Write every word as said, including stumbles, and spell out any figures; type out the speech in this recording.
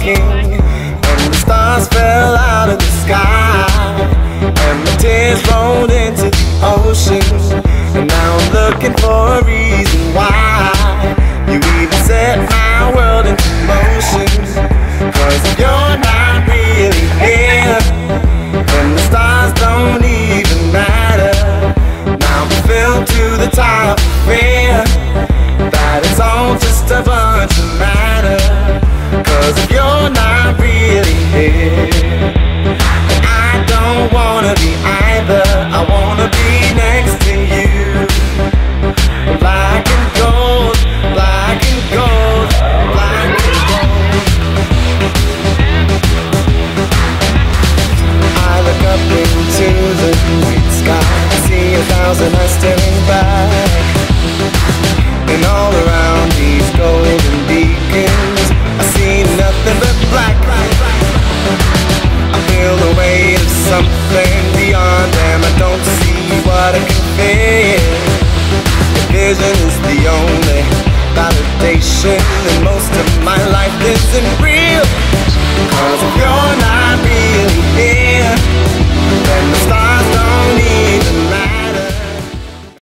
walking, and the stars fell out of the sky, and the tears rolled into the ocean. And now I'm looking for a reason why you even set my world into motion. Cause if you're not really here, then the stars don't even matter. Now I'm filled to the top of fear that it's all just a bunch of matter. Cause if you're not really here, I don't wanna be either. I wanna be next to you. Black and gold, black and gold, black and gold. I look up into the night sky, I see a thousand eyes staring back, and all around these golden beacons I see nothing but black. I feel the weight of something beyond them. I don't see what I can feel. The vision is